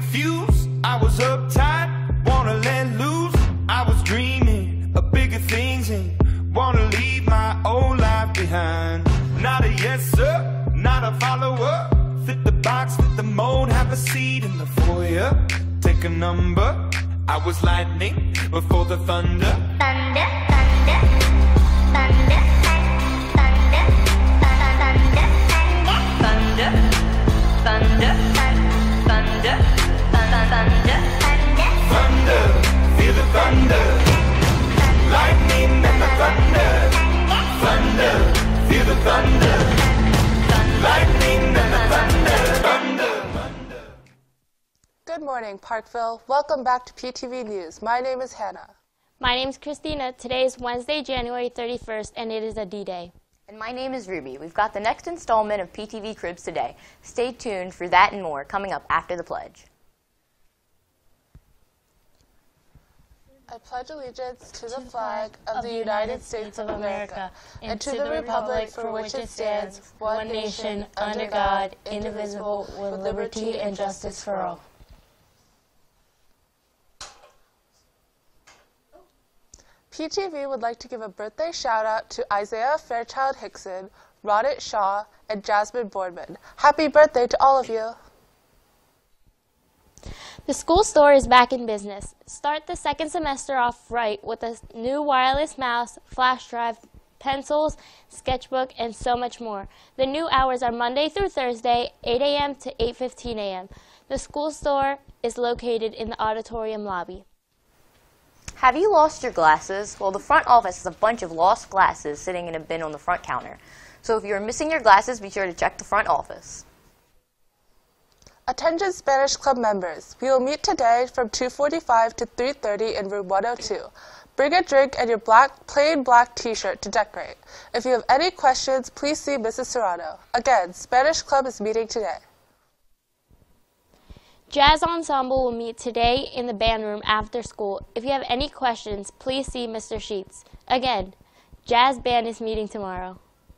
fuse. I was uptight, wanna let loose. I was dreaming of bigger things and wanna leave my old life behind. Not a yes sir, not a follower. Fit the box, fit the mold, have a seat in the foyer. Take a number. I was lightning before the thunder. Thunder, thunder, thunder, thunder, thunder, thunder, thunder, thunder, thunder, thunder, feel the thunder. Lightning and the thunder. Thunder, feel the thunder. Lightning and the thunder. Thunder. Good morning, Parkville. Welcome back to PTV News. My name is Hannah. My name is Christina. Today is Wednesday, January 31st, and it is a D-Day. And my name is Ruby. We've got the next installment of PTV CRIBS today. Stay tuned for that and more coming up after the pledge. I pledge allegiance to the flag of the United States of America and to the republic for which it stands, one nation, under God, indivisible, with liberty and justice for all. PTV would like to give a birthday shout-out to Isaiah Fairchild Hickson, Rodit Shaw, and Jasmine Boardman. Happy birthday to all of you! The school store is back in business. Start the second semester off right with a new wireless mouse, flash drive, pencils, sketchbook, and so much more. The new hours are Monday through Thursday, 8 a.m. to 8:15 a.m. The school store is located in the auditorium lobby. Have you lost your glasses? Well, the front office has a bunch of lost glasses sitting in a bin on the front counter. So if you're missing your glasses, be sure to check the front office. Attention Spanish Club members, we will meet today from 2:45 to 3:30 in room 102. Bring a drink and your plain black t-shirt to decorate. If you have any questions, please see Mrs. Serrano. Again, Spanish Club is meeting today. Jazz Ensemble will meet today in the band room after school. If you have any questions, please see Mr. Sheets. Again, Jazz Band is meeting tomorrow.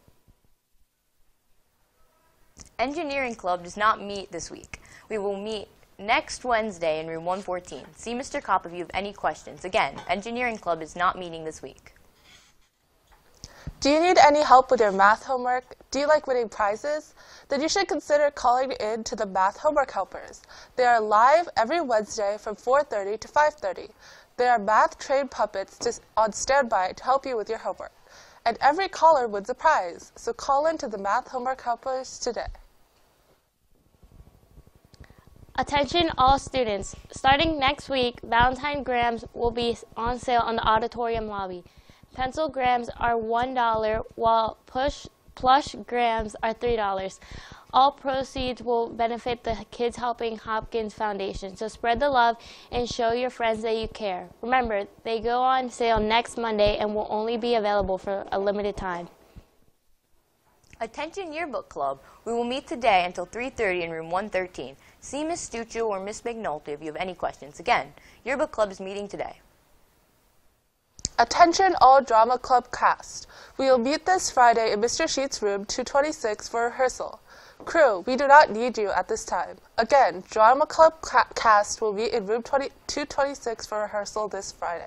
Engineering Club does not meet this week. We will meet next Wednesday in room 114. See Mr. Kopp if you have any questions. Again, Engineering Club is not meeting this week. Do you need any help with your math homework? Do you like winning prizes? Then you should consider calling in to the Math Homework Helpers. They are live every Wednesday from 4:30 to 5:30. They are math-trained puppets on standby to help you with your homework. And every caller wins a prize, so call in to the Math Homework Helpers today. Attention all students. Starting next week, Valentine Grams will be on sale on the auditorium lobby. Pencil grams are $1, while plush grams are $3. All proceeds will benefit the Kids Helping Hopkins Foundation, so spread the love and show your friends that you care. Remember, they go on sale next Monday and will only be available for a limited time. Attention Yearbook Club. We will meet today until 3:30 in room 113. See Miss Stuccio or Miss McNulty if you have any questions. Again, Yearbook Club is meeting today. Attention all Drama Club cast. We will meet this Friday in Mr. Sheets' room 226 for rehearsal. Crew, we do not need you at this time. Again, Drama Club cast will meet in room 226 for rehearsal this Friday.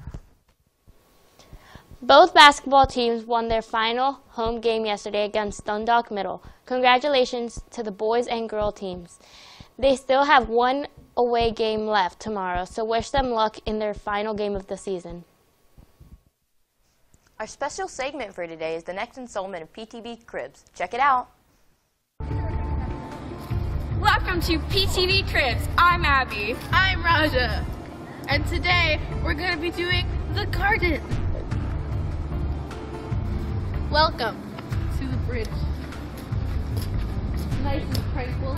Both basketball teams won their final home game yesterday against Dundalk Middle. Congratulations to the boys and girl teams. They still have one away game left tomorrow, so wish them luck in their final game of the season. Our special segment for today is the next installment of PTV CRIBS. Check it out. Welcome to PTV CRIBS. I'm Abby. I'm Raja. And today we're going to be doing the garden. Welcome to the bridge. Nice and tranquil.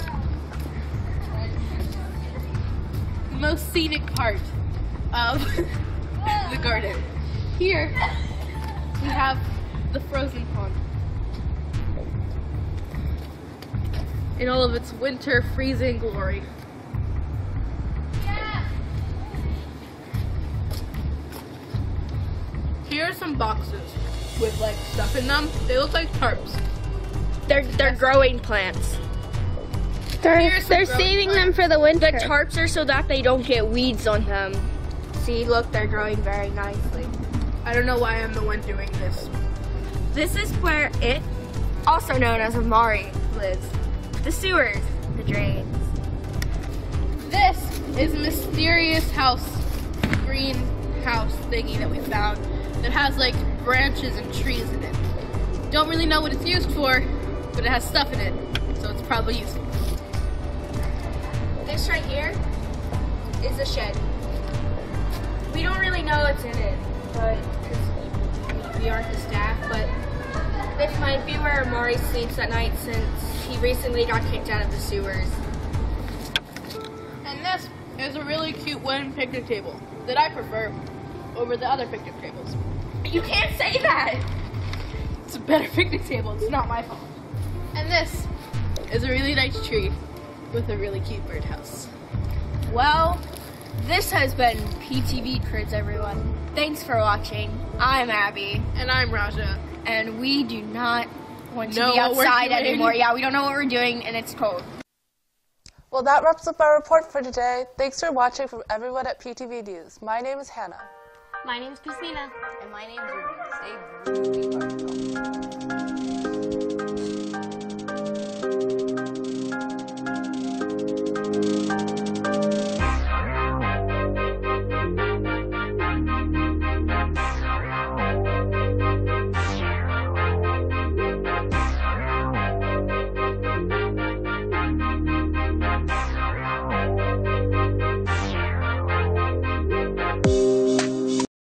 The most scenic part of the garden. Here we have the frozen pond in all of its winter freezing glory. Yeah. Here are some boxes with like stuff in them. They look like tarps. They're growing plants. They're saving them for the winter. The tarps are so that they don't get weeds on them. See, look, they're growing very nicely. I don't know why I'm the one doing this. This is where it, also known as Amari, lives. The sewers, the drains. This is a mysterious house, greenhouse thingy that we found that has like branches and trees in it. Don't really know what it's used for, but it has stuff in it, so it's probably useful. This right here is a shed. We don't really know what's in it, but because we aren't the staff, but this might be where Amari sleeps at night since he recently got kicked out of the sewers. And this is a really cute wooden picnic table that I prefer over the other picnic tables. You can't say that! It's a better picnic table, it's not my fault. And this is a really nice tree with a really cute birdhouse. Well, this has been PTV CRIBS, everyone. Thanks for watching. I'm Abby. And I'm Raja. And we do not want to Know be what we're outside doing. anymore. Yeah, we don't know what we're doing, and it's cold. Well, that wraps up our report for today. Thanks for watching from everyone at PTV News. My name is Hannah. My name's Christina. And my name's Ruby. Stay groovy, Parkville.